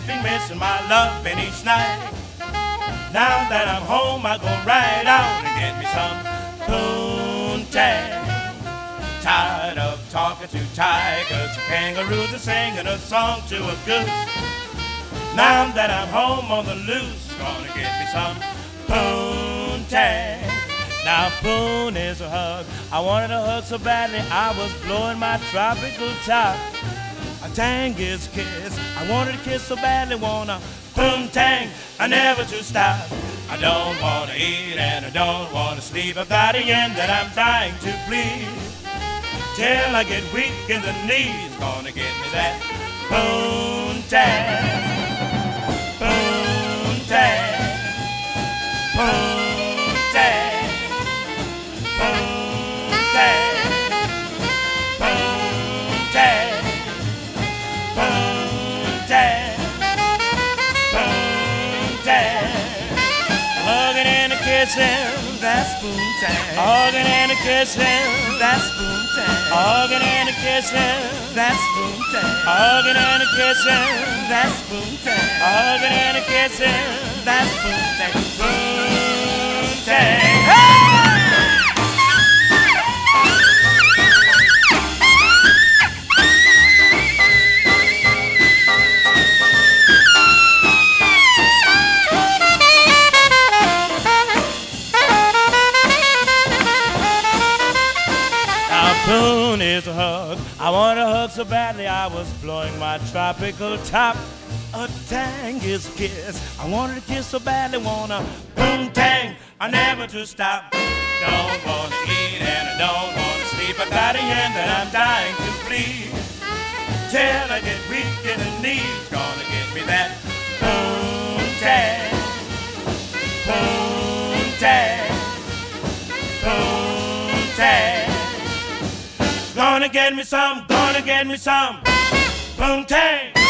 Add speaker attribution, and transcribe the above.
Speaker 1: been missing my loving each night. Now that I'm home, I go right out and get me some poontang. Tired of talking to tigers and kangaroos and singing a song to a goose. Now that I'm home on the loose, gonna get me some poontang. Now poon is a hug. I wanted a hug so badly I was blowing my tropical top. A tang is a kiss. I wanted a kiss so badly, wanna poontang, I never to stop. I don't wanna eat and I don't wanna sleep. I've got a yen that I'm trying to please. Till I get weak in the knees, gonna get me that poontang, poontang, poontang, poontang, poontang, poontang, poontang. Hugging and a kissing, that's poontang. Hugging and a kissing, that's poontang. Hugging and a kissing, that's poontang. Hugging and a kissing, that's poontang. Hugging and a kissing, that's poontang. Poontang. Poon is a hug. I want a hug so badly I was blowing my tropical top. A tang is a kiss. I wanted a kiss so badly, wanna poontang, I never to stop. Don't wanna eat and I don't wanna sleep. I got a yen that I'm dying to please. Till I get weak in the knees, gonna get me that poontang, poontang, poontang. Gonna get me some poontang.